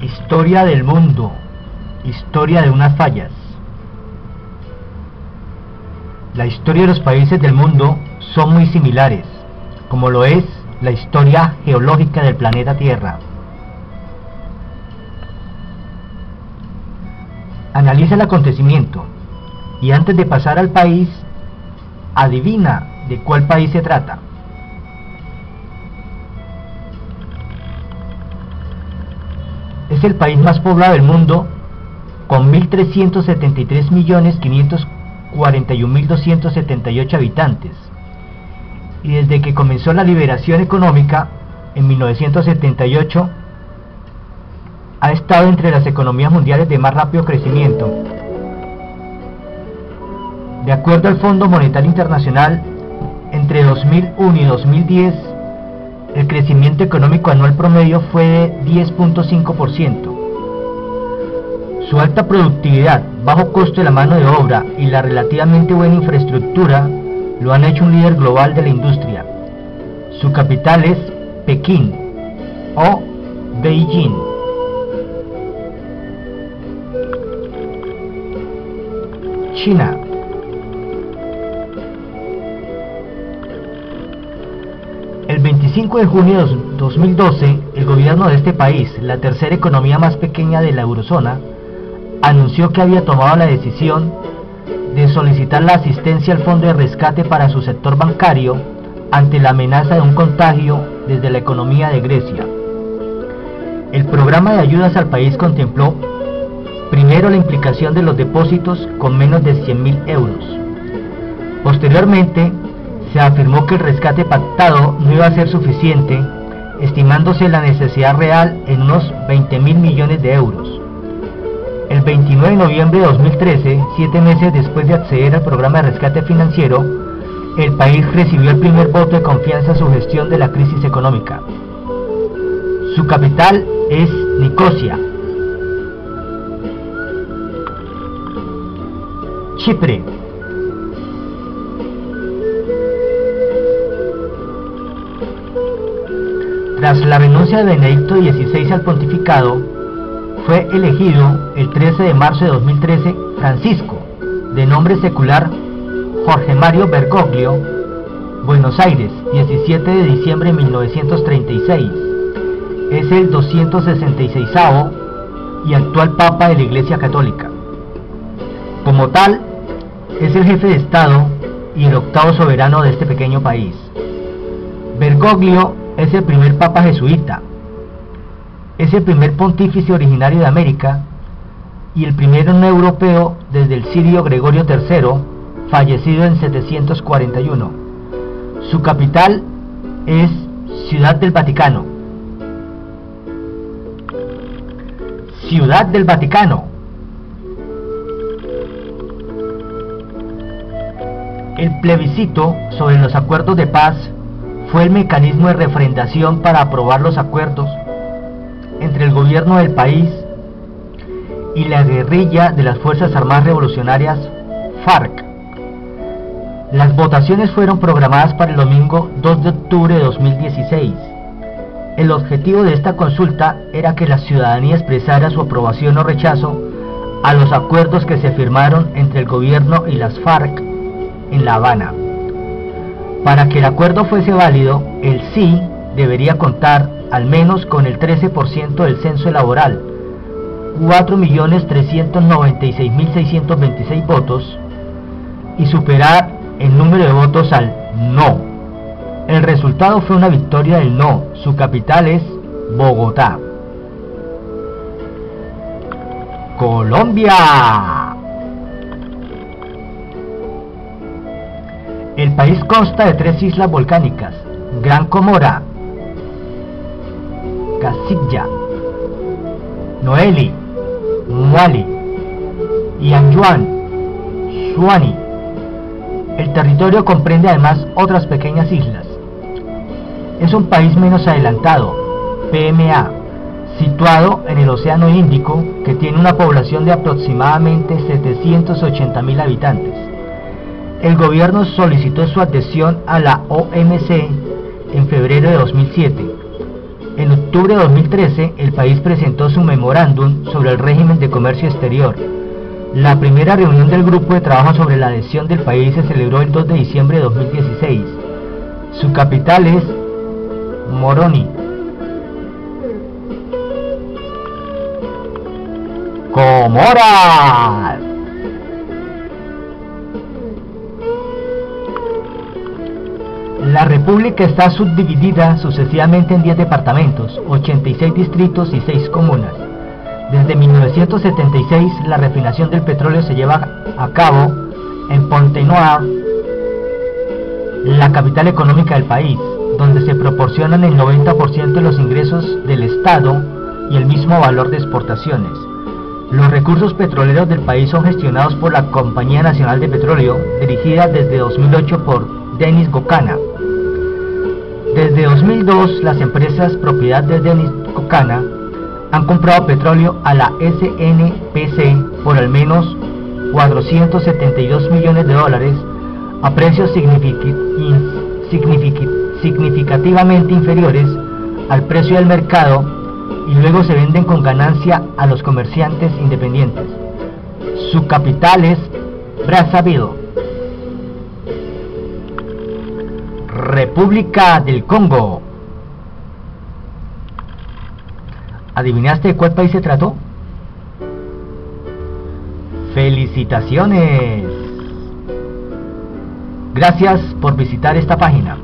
Historia del mundo. Historia de unas fallas. La historia de los países del mundo son muy similares, como lo es la historia geológica del planeta Tierra. Analiza el acontecimiento y antes de pasar al país, adivina de cuál país se trata. Es el país más poblado del mundo, con 1.373.541.278 habitantes, y desde que comenzó la liberación económica en 1978 ha estado entre las economías mundiales de más rápido crecimiento. De acuerdo al Fondo Monetario Internacional, entre 2001 y 2010 el crecimiento económico anual promedio fue de 10.5%. Su alta productividad, bajo costo de la mano de obra y la relativamente buena infraestructura lo han hecho un líder global de la industria. Su capital es Pekín o Beijing. China. El 25 de junio de 2012, el gobierno de este país, la tercera economía más pequeña de la eurozona, anunció que había tomado la decisión de solicitar la asistencia al fondo de rescate para su sector bancario ante la amenaza de un contagio desde la economía de Grecia. El programa de ayudas al país contempló primero la implicación de los depósitos con menos de 100.000 euros. Posteriormente, se afirmó que el rescate pactado no iba a ser suficiente, estimándose la necesidad real en unos 20.000 millones de euros. El 29 de noviembre de 2013, 7 meses después de acceder al programa de rescate financiero, el país recibió el primer voto de confianza a su gestión de la crisis económica. Su capital es Nicosia. Chipre. Tras la renuncia de Benedicto XVI al pontificado, fue elegido el 13 de marzo de 2013 Francisco, de nombre secular Jorge Mario Bergoglio, Buenos Aires, 17 de diciembre de 1936. Es el 266º y actual Papa de la Iglesia Católica. Como tal, es el jefe de Estado y el octavo soberano de este pequeño país. Bergoglio es el primer papa jesuita, es el primer pontífice originario de América y el primero no europeo desde el sirio Gregorio III, fallecido en 741. Su capital es Ciudad del Vaticano. Ciudad del Vaticano. El plebiscito sobre los acuerdos de paz fue el mecanismo de refrendación para aprobar los acuerdos entre el gobierno del país y la guerrilla de las Fuerzas Armadas Revolucionarias FARC. Las votaciones fueron programadas para el domingo 2 de octubre de 2016. El objetivo de esta consulta era que la ciudadanía expresara su aprobación o rechazo a los acuerdos que se firmaron entre el gobierno y las FARC en La Habana. Para que el acuerdo fuese válido, el sí debería contar al menos con el 13% del censo laboral, 4.396.626 votos, y superar el número de votos al no. El resultado fue una victoria del no. Su capital es Bogotá. Colombia. El país consta de 3 islas volcánicas: Gran Comora, Casilla, Noeli, Muali y Anjuan, Suani. El territorio comprende además otras pequeñas islas. Es un país menos adelantado, PMA, situado en el Océano Índico, que tiene una población de aproximadamente 780.000 habitantes. El gobierno solicitó su adhesión a la OMC en febrero de 2007. En octubre de 2013, el país presentó su memorándum sobre el régimen de comercio exterior. La primera reunión del grupo de trabajo sobre la adhesión del país se celebró el 2 de diciembre de 2016. Su capital es Moroni. Comoras. La república está subdividida sucesivamente en 10 departamentos, 86 distritos y 6 comunas. Desde 1976, la refinación del petróleo se lleva a cabo en Pointe-Noire, la capital económica del país, donde se proporcionan el 90% de los ingresos del Estado y el mismo valor de exportaciones. Los recursos petroleros del país son gestionados por la Compañía Nacional de Petróleo, dirigida desde 2008 por Denis Gokana. Desde 2002, las empresas propiedad de Denis Gokana han comprado petróleo a la SNPC por al menos 472 millones de dólares a precios significativamente inferiores al precio del mercado, y luego se venden con ganancia a los comerciantes independientes. Su capital es Brazzaville. República del Congo. ¿Adivinaste de cuál país se trató? ¡Felicitaciones! Gracias por visitar esta página.